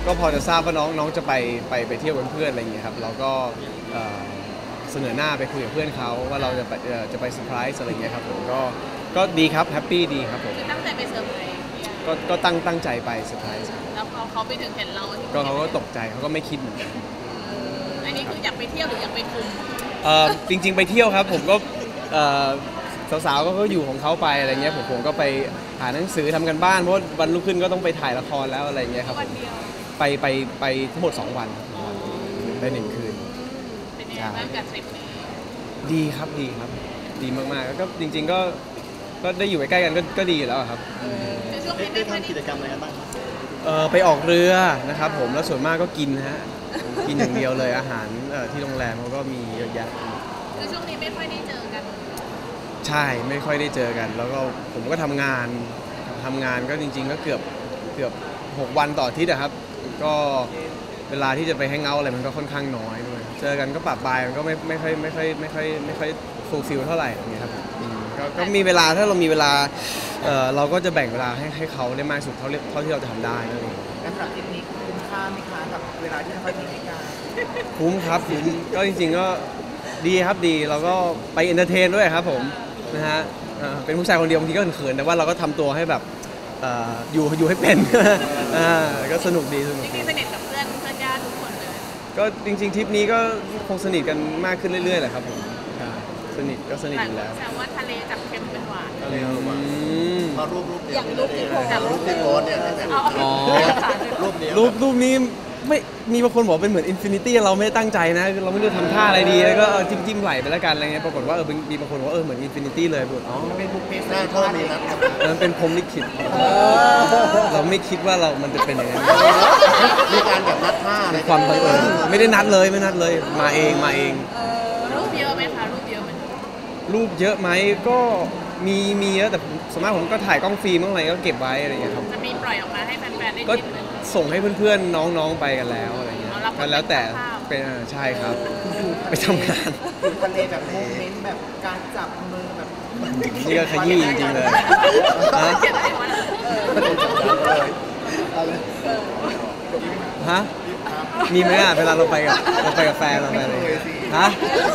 ก็พอจะทราบว่าน้องจะไปเที่ยวกับเพื่อนอะไรอย่างเงี้ยครับเราก็เสนอหน้าไปคุยกับเพื่อนเขาว่าเราจะไปเซอร์ไพรส์อะไรอย่างเงี้ยครับผมก็ดีครับแฮปปี้ดีครับผมคือตั้งใจไปเซอร์ไพรส์ก็ตั้งใจไปเซอร์ไพรส์แล้วพอเขาไปถึงเห็นเราก็เขาก็ตกใจเขาก็ไม่คิดเหมือนกันอันนี้คืออยากไปเที่ยวหรืออยากไปคุมจริงๆไปเที่ยวครับผมก็สาวๆก็อยู่ของเขาไปอะไรเงี้ยผมก็ไปหาหนังสือทำกันบ้านเพราะวันรุ่งขึ้นก็ต้องไปถ่ายละครแล้วอะไรเงี้ยครับวันเดียวไปทั้งหมด2 วันได้1 คืนเป็นยังไงบ้างกับทริปนี้ดีครับดีมากๆแล้วก็จริงๆก็ได้อยู่ใกล้ๆกันก็ดีอยู่แล้วครับได้ทำกิจกรรมอะไรกันบ้างไปออกเรือนะครับผมแล้วส่วนมากก็กินฮะกินอย่างเดียวเลยอาหารที่โรงแรมเขาก็มีเยอะแยะคือช่วงนี้ไม่ค่อยได้เจอกันใช่ไม่ค่อยได้เจอกันแล้วก็ผมก็ทำงานก็จริงๆก็เกือบ6 วันต่ออาทิตย์อะครับก็เวลาที่จะไปแฮงเอาท์อะไรมันก็ค่อนข้างน้อยด้วยเจอกันก็ปะปายมันก็ไม่ค่อยฟูลฟิลเท่าไหร่อย่างเงี้ยครับก็มีเวลาถ้าเรามีเวลาเราก็จะแบ่งเวลาให้เขาได้มากสุดเท่าที่เราจะทำได้นั่นเองการปรับทริปนี้คุ้มค่าไหมคะกับเวลาที่เราค่อยมีให้กันคุ้มครับก็จริงๆก็ดีครับดีเราก็ไปเอนเตอร์เทนด้วยครับผมนะฮะเป็นผู้ชายคนเดียวบางทีก็เขินๆแต่ว่าเราก็ทำตัวให้แบบอยู่ให้เป็นก็สนุกดีจริงๆสนิทกับเพื่อนญาติทุกคนเลยก็จริงๆทริปนี้ก็คงสนิทกันมากขึ้นเรื่อยๆแหละครับผมสนิทอยู่แล้วแสดงว่าทะเลจับเค็มเป็นหวานทะเลหวานพอรูปเดียวรูปที่โพสเนี่ยรูปนี้ไม่มีบางคนบอกเป็นเหมือนอินฟินิตี้เราไม่ได้ตั้งใจนะเราไม่รู้ทำท่าอะไรดีแล้วก็จิ้มไหลไปแล้วกันอะไรเงี้ยปรากฏว่ามีบางคนบอกว่าเหมือนอินฟินิตี้เลยอ๋อเป็นบุคเพสหน้าโทษมีนัดมันเป็นพรหมลิขิตเราไม่คิดว่ามันจะเป็นอย่างนั้นมีการแบบนัดท่าอะไรความบังเอิญไม่ได้นัดเลยมาเองรูปเยอะไหมคะรูปเยอะไหมรูปเยอะไหมก็มีเยอะแต่ส่วนมากผมก็ถ่ายกล้องฟิล์มอะไรก็เก็บไว้อะไรอย่างเงี้ยครับจะมีปล่อยออกมาให้แฟนๆได้ก็เห็นไหมส่งให้เพื่อนๆน้องๆไปกันแล้วอะไรเงี้ยก็แล้วแต่เป็นใช่ครับไปทำงานทะเลแบบโมเมนต์แบบการจับมือแบบนี่ก็ขยี้จริงๆเลยฮะมีไหมอ่ะเวลาเราไปกับแฟนเราไปเลยฮะ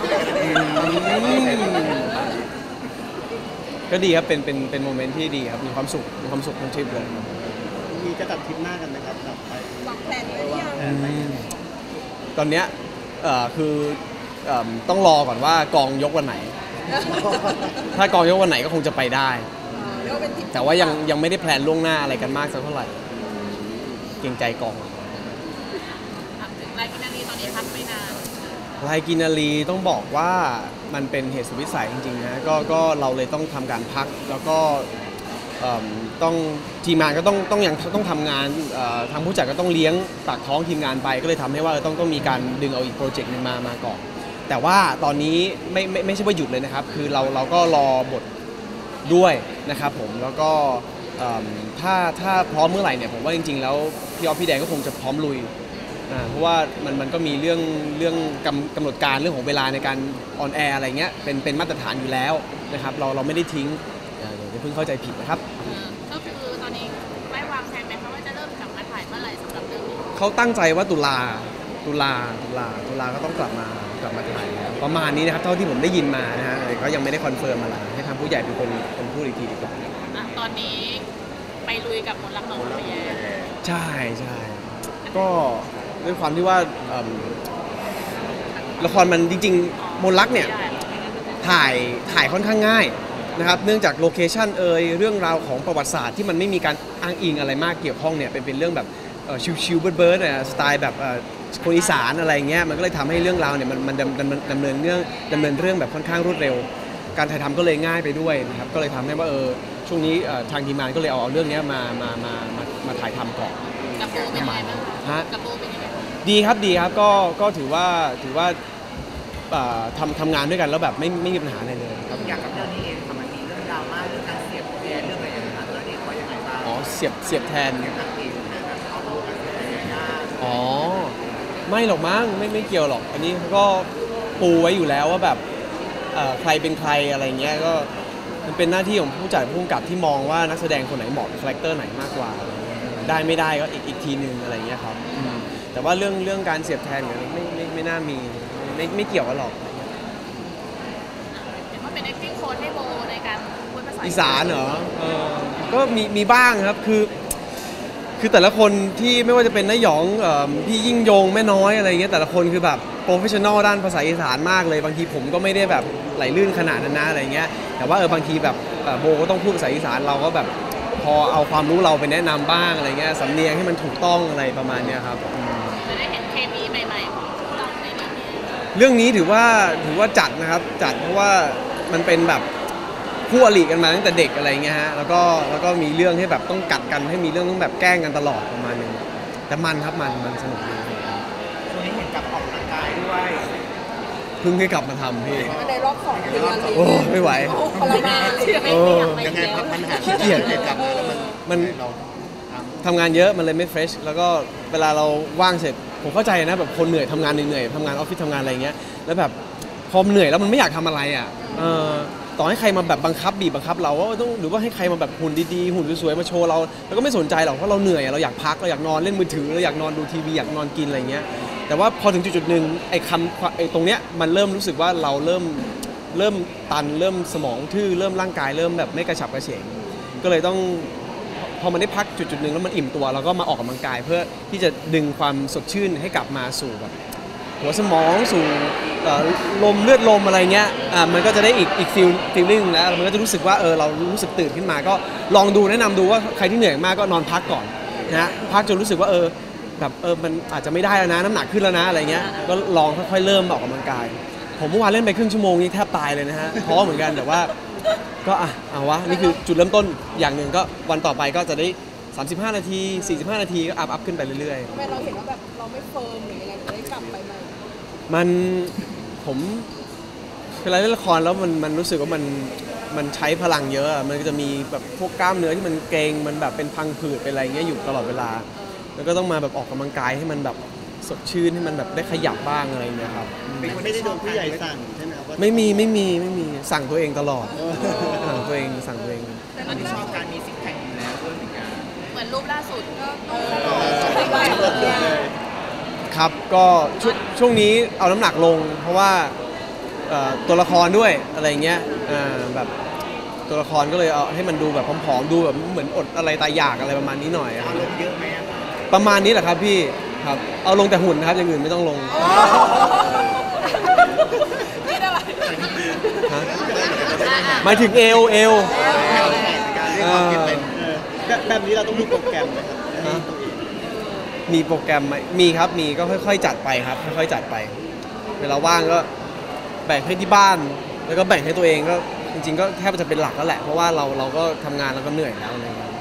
ก็ดีครับเป็นโมเมนต์ที่ดีครับมีความสุขทั้งทริปเลยมีจะจัดทริปหน้ากันไหมครับไปวางแผนไว้หรือยังตอนเนี้ยคือต้องรอก่อนว่ากองยกวันไหนถ้ากองยกวันไหนก็คงจะไปได้แต่ว่ายังไม่ได้แพลนล่วงหน้าอะไรกันมากสักเท่าไหร่เกรงใจกองรายกินนารีตอนนี้พักไม่นานรายกินนารีต้องบอกว่ามันเป็นเหตุสุดวิสัยจริงๆนะก็เราเลยต้องทำการพักแล้วก็ต้องทีมงานก็ต้องทำงานทางผู้จัดก็ต้องเลี้ยงปากท้องทีมงานไปก็เลยทำให้ว่าต้องมีการดึงเอาอีกโปรเจกต์นึงมาก่อนแต่ว่าตอนนี้ไม่ใช่ว่าหยุดเลยนะครับคือเราก็รอบทด้วยนะครับผมแล้วก็ถ้าพร้อมเมื่อไหร่เนี่ยผมว่าจริงๆแล้วพี่อ๊อฟพี่แดงก็คงจะพร้อมลุยเพราะว่ามันก็มีเรื่องกำหนดการเรื่องของเวลาในการออนแอร์อะไรเงี้ยเป็นมาตรฐานอยู่แล้วนะครับเราไม่ได้ทิ้งอย่าเพิ่งเข้าใจผิดนะครับก็คือตอนนี้ไม่วางแผนไหมคะว่าจะเริ่มกลับมาถ่ายเมื่อไหร่สำหรับเรื่องนี้เขาตั้งใจว่าตุลาก็ต้องกลับมาถ่ายประมาณนี้นะครับเท่าที่ผมได้ยินมานะฮะเขายังไม่ได้คอนเฟิร์มอะไรให้ทางผู้ใหญ่เป็นคนพูดอีกทีดีกว่าตอนนี้ไปลุยกับมนต์รักน้องระแยใช่ก็ด้วยความที่ว่าละครมันจริงๆมนต์รักเนี่ยถ่ายค่อนข้างง่ายนะครับเนื่องจากโลเคชั่นเรื่องราวของประวัติศาสตร์ที่มันไม่มีการอ้างอิงอะไรมากเกี่ยวข้องเนี่ยเป็นเรื่องแบบชิวๆเบิร์ดๆสไตล์แบบคนอีสานอะไรเงี้ยมันก็เลยทำให้เรื่องราวเนี่ยมันดำเนินเรื่องแบบค่อนข้างรวดเร็วการถ่ายทำก็เลยง่ายไปด้วยนะครับก็เลยทำให้ว่าช่วงนี้ทางทีมงานก็เลยเอาเรื่องนี้มาถ่ายทำก่อนกับปูเป็นยังไงบ้างกับปูเป็นยังไงดีครับก็ถือว่าทำงานด้วยกันแล้วแบบไม่มีปัญหาอะไรเลยครับอย่างกับเรื่องนี้เองมันมีเรื่องดราม่าเรื่องการเสียบแทนเรื่องอะไรอย่างเงี้ยเรื่องนี้เขายังไงบ้างอ๋อเสียบแทนอ๋อไม่หรอกมั้งไม่เกี่ยวหรอกอันนี้เขาก็ปูไว้อยู่แล้วว่าแบบใครเป็นใครอะไรเงี้ยก็มันเป็นหน้าที่ของผู้จัดผู้กำกับที่มองว่านักแสดงคนไหนเหมาะกับคาแรคเตอร์ไหนมากกว่าได้ไม่ได้ก็อีกทีนึงอะไรเงี้ยครับแต่ว่าเรื่องการเสียบแทนเนี่ยไม่น่ามีไม่เกี่ยวกันหรอกเห็นว่าเป็น acting coach ให้โบในการพูดภาษาอีสานเหรอก็มีบ้างครับคือแต่ละคนที่ไม่ว่าจะเป็นน้าหยองพี่ยิ่งยงแม่น้อยอะไรเงี้ยแต่ละคนคือแบบโปรเฟชชั่นอลด้านภาษาอีสานมากเลยบางทีผมก็ไม่ได้แบบไหลลื่นขนาดนั้นนะอะไรเงี้ยแต่ว่าบางทีแบบโบก็ต้องพูดภาษาอีสานเราก็แบบพอเอาความรู้เราไปแนะนำบ้างอะไรเงี้ยสำเนียงให้มันถูกต้องอะไรประมาณเนี้ยครับจะได้เห็นเคมีใหม่ๆของเราในเรื่องนี้เรื่องนี้ถือว่าจัดนะครับจัดเพราะว่ามันเป็นแบบคู่อริกันมาตั้งแต่เด็กอะไรเงี้ยฮะแล้วก็มีเรื่องให้แบบต้องกัดกันให้มีเรื่องต้องแบบแกล้งกันตลอดประมาณนึงแต่มันครับมันสนุกดีช่วงนี้เห็นกลับออกกำลังกายด้วยเพิ่งให้กลับมาทำพี่ในรอบ2 เดือนเลยโอ้ไม่ไหวทรมานเลยไม่อยากไปยังไงแล้วมันหาขี้เกียจกลับมาแล้วมันมันเราทำงานเยอะมันเลยไม่เฟรชแล้วก็เวลาเราว่างเสร็จผมเข้าใจนะแบบคนเหนื่อยทำงานเหนื่อยทำงานออฟฟิศทำงานอะไรเงี้ยแล้วแบบพอเหนื่อยแล้วมันไม่อยากทำอะไรอ่ะต่อให้ใครมาแบบบังคับบีบบังคับเราว่าต้องหรือว่าให้ใครมาแบบหุ่นดีๆหุ่นสวยๆมาโชว์เราก็ไม่สนใจหรอกเพราะเราเหนื่อยเราอยากพักเราอยากนอนเล่นมือถือเราอยากนอนดูทีวีอยากนอนกินอะไรเงี้ยแต่ว่าพอถึงจุดๆหนึ่งไอ้ตรงเนี้ยมันเริ่มรู้สึกว่าเราเริ่มตันเริ่มสมองทื่อเริ่มร่างกายเริ่มแบบไม่กระฉับกระเฉงก็เลยต้องพอมันได้พักจุดๆหนึ่งแล้วมันอิ่มตัวเราก็มาออกกำลังกายเพื่อที่จะดึงความสดชื่นให้กลับมาสู่แบบหัวสมองสู่ลมเลือดลมอะไรเงี้ยมันก็จะได้อีกฟีลลิ่งแล้วมันก็จะรู้สึกว่าเรารู้สึกตื่นขึ้นมาก็ลองดูแนะนำดูว่าใครที่เหนื่อยมากก็นอนพักก่อนนะฮะพักจนรู้สึกว่าแบบมันอาจจะไม่ได้แล้วนะน้ำหนักขึ้นแล้วนะอะไรเงี้ยก็ลองค่อยๆเริ่มออกกำลังกายผมเมื่อวานเล่นไปครึ่งชั่วโมงนี่แทบตายเลยนะฮะท้อเหมือนกันแต่ว่าก็เอาวะนี่คือจุดเริ่มต้นอย่างหนึ่งก็วันต่อไปก็จะได้35 นาที45 นาทีก็อัพขึ้นไปเรื่อยๆทำไมเราเห็นว่าแบบเราไม่เฟิร์มหรือยังไงถึงได้กลับไปใหม่ผมเวลาเล่นละครแล้วมันรู้สึกว่ามันใช้พลังเยอะมันก็จะมีแบบพวกกล้ามเนื้อที่มันเกร็งมันแบบเป็นพังผืดเป็นอะไรเงี้ยอยู่ตลอดเวลาแล้วก็ต้องมาแบบออกกำลังกายให้มันแบบสดชื่นให้มันแบบได้ขยับบ้างอะไรเงี้ยครับเป็นคนไม่ได้โดนผู้ใหญ่สั่งใช่ไหมครับว่าไม่มีสั่งตัวเองตลอดสั่งตัวเองอันนี้ชอบการมีซิกแพคอยู่แล้วด้วยเหมือนกันเหมือนรูปล่าสุดก็ครับก็ช่วงนี้เอาน้ำหนักลง เพราะว่าตัวละครด้วยอะไรเงี้ยแบบตัวละครก็เลยเอาให้มันดูแบบผอมๆดูแบบเหมือนอดอะไรตายอยากอะไรประมาณนี้หน่อยเอาลงเยอะไหมอะประมาณนี้แหละครับพี่ครับเอาลงแต่หุ่นนะครับอย่างอื่นไม่ต้องลงคิดอะไรฮะหมายถึงเอวการเรียกความคิดเป็นแบบนี้เราต้องมีโปรแกรมไหมครับมีโปรแกรมไหมมีครับมีก็ค่อยๆจัดไปครับค่อยๆจัดไป เวลาว่างก็แบ่งให้ที่บ้าน แล้วก็แบ่งให้ตัวเองก็จริงๆก็แทบจะเป็นหลักแล้วแหละเพราะว่าเราก็ทำงานแล้วก็เหนื่อยแล้วอะไรเงี้ย